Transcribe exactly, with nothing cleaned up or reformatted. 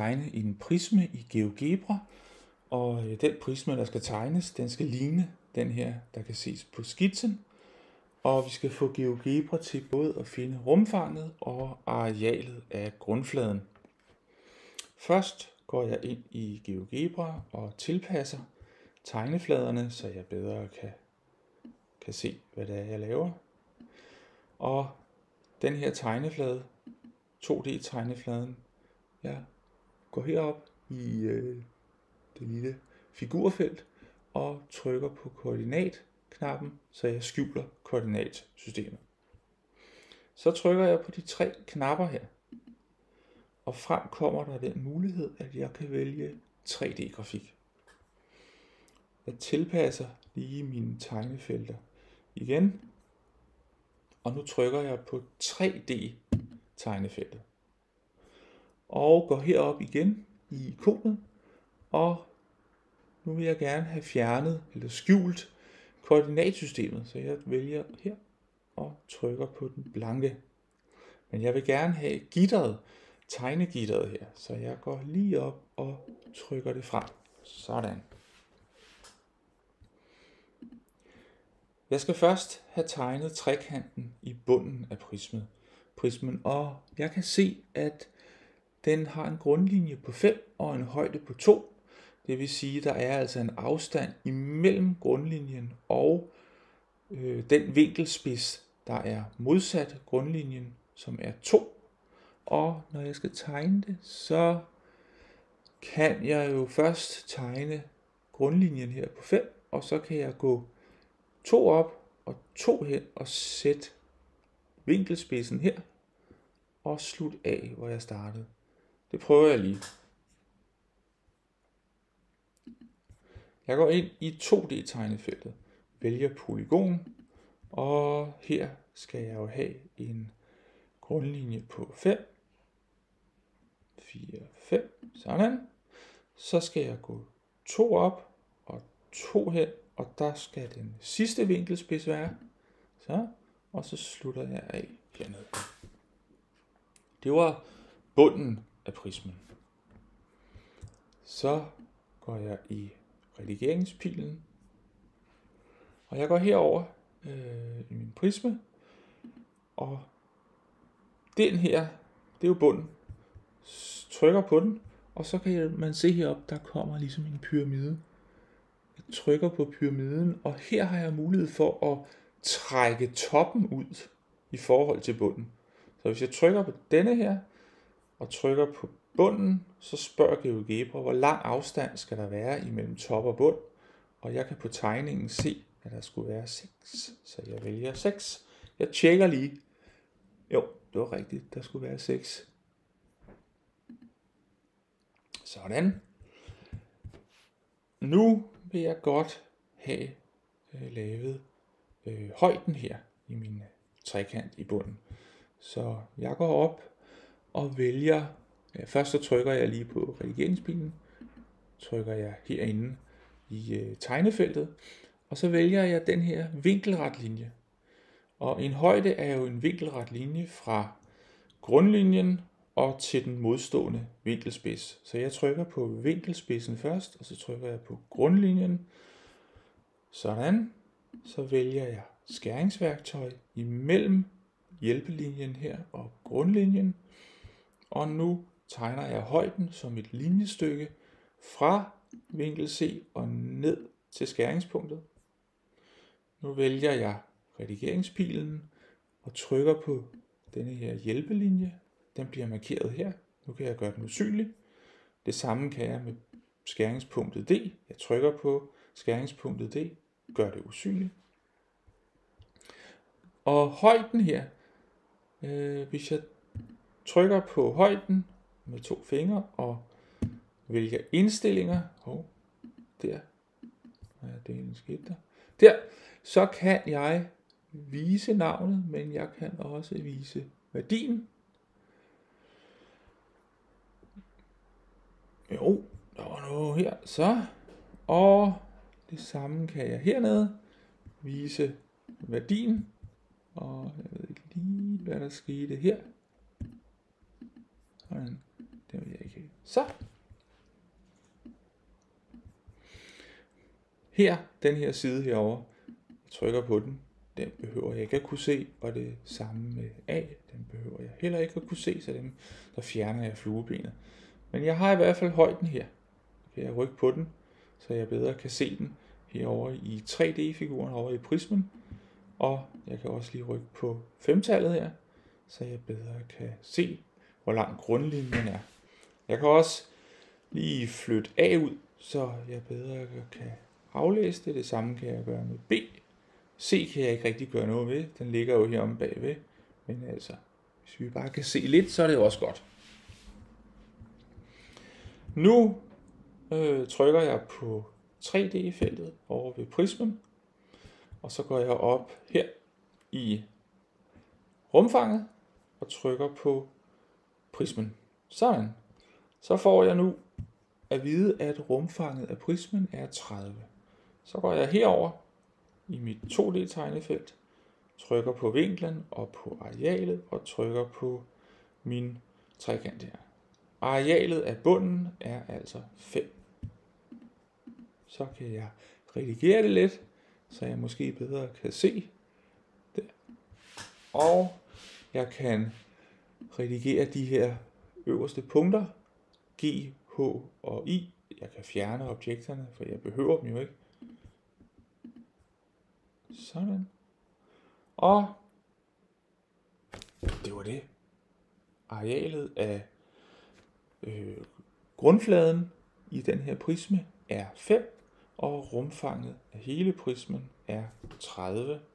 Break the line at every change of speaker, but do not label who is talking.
tegne en prisme i GeoGebra, og den prisme, der skal tegnes, den skal ligne den her, der kan ses på skitsen. Og vi skal få GeoGebra til både at finde rumfanget og arealet af grundfladen. Først går jeg ind i GeoGebra og tilpasser tegnefladerne, så jeg bedre kan, kan se, hvad det er, jeg laver. Og den her tegneflade, to D tegnefladen, jeg går herop i øh, det lille figurfelt og trykker på koordinatknappen, så jeg skjuler koordinatsystemet. Så trykker jeg på de tre knapper her, og frem kommer der den mulighed, at jeg kan vælge tre D grafik. Jeg tilpasser lige mine tegnefelter igen, og nu trykker jeg på tre D tegnefeltet. Og går herop igen i ikonet, og nu vil jeg gerne have fjernet eller skjult koordinatsystemet, så jeg vælger her og trykker på den blanke. Men jeg vil gerne have gitteret, tegnegitteret her, så jeg går lige op og trykker det frem. Sådan. Jeg skal først have tegnet trekanten i bunden af prismen. prismen, og jeg kan se, at den har en grundlinje på fem og en højde på to. Det vil sige, at der er altså en afstand imellem grundlinjen og øh, den vinkelspids, der er modsat grundlinjen, som er to. Og når jeg skal tegne det, så kan jeg jo først tegne grundlinjen her på fem, og så kan jeg gå to op og to hen og sætte vinkelspidsen her og slutte af, hvor jeg startede. Det prøver jeg lige. Jeg går ind i to D tegnefeltet, vælger polygon, og her skal jeg jo have en grundlinje på fem, fire, fem, sådan. Så skal jeg gå to op og to hen, og der skal den sidste vinkelspids være. Så, og så slutter jeg af hernede. Det var bunden af prismen. Så går jeg i redigeringspilen, og jeg går herover øh, i min prisme, og den her, det er jo bunden. Trykker på den, og så kan man se heroppe, der kommer ligesom en pyramide. Jeg trykker på pyramiden, og her har jeg mulighed for at trække toppen ud i forhold til bunden. Så hvis jeg trykker på denne her, og trykker på bunden, så spørger GeoGebra, hvor lang afstand skal der være imellem top og bund. Og jeg kan på tegningen se, at der skulle være seks, så jeg vælger seks. Jeg tjekker lige. Jo, det var rigtigt, der skulle være seks. Sådan. Nu vil jeg godt have øh, lavet øh, højden her i min trekant i bunden. Så jeg går op og vælger, ja, først så trykker jeg lige på redigeringspilen, trykker jeg herinde i øh, tegnefeltet, og så vælger jeg den her vinkelret linje. Og en højde er jo en vinkelret linje fra grundlinjen og til den modstående vinkelspids. Så jeg trykker på vinkelspidsen først, og så trykker jeg på grundlinjen. Sådan. Så vælger jeg skæringsværktøj imellem hjælpelinjen her og grundlinjen. Og nu tegner jeg højden som et linjestykke fra vinkel C og ned til skæringspunktet. Nu vælger jeg redigeringspilen og trykker på denne her hjælpelinje. Den bliver markeret her. Nu kan jeg gøre den usynlig. Det samme kan jeg med skæringspunktet D. Jeg trykker på skæringspunktet D, gør det usynligt. Og højden her, øh, hvis jeg trykker på højden med to fingre og vælger indstillinger, og der, ja, det er en skidt der, der, så kan jeg vise navnet, men jeg kan også vise værdien. Jo, der var noget her, så, og det samme kan jeg hernede vise værdien, og jeg ved ikke lige, hvad der skete her. Sådan, det vil jeg ikke have. Så. Her, den her side herovre, jeg trykker på den, den behøver jeg ikke at kunne se, og det samme med A, den behøver jeg heller ikke at kunne se, så dem, der fjerner jeg fluebenet. Men jeg har i hvert fald højden her. Kan jeg rykke på den, så jeg bedre kan se den herovre i tre D-figuren over i prismen. Og jeg kan også lige rykke på femtallet her, så jeg bedre kan se, hvor lang grundlinjen er. Jeg kan også lige flytte A ud, så jeg bedre kan aflæse det. Det samme kan jeg gøre med B. C kan jeg ikke rigtig gøre noget ved. Den ligger jo her om bagved. Men altså, hvis vi bare kan se lidt, så er det også godt. Nu øh, trykker jeg på tre D-feltet over ved prismen. Og så går jeg op her i rumfanget og trykker på prismen. Sådan. Så får jeg nu at vide, at rumfanget af prismen er tredive. Så går jeg herover i mit to D-tegnefelt, trykker på vinklen og på arealet og trykker på min trekant her. Arealet af bunden er altså fem. Så kan jeg redigere det lidt, så jeg måske bedre kan se det. Og jeg kan redigere de her øverste punkter, G, H og I. Jeg kan fjerne objekterne, for jeg behøver dem jo ikke. Sådan. Og det var det. Arealet af øh, grundfladen i den her prisme er fem, og rumfanget af hele prismen er tredive.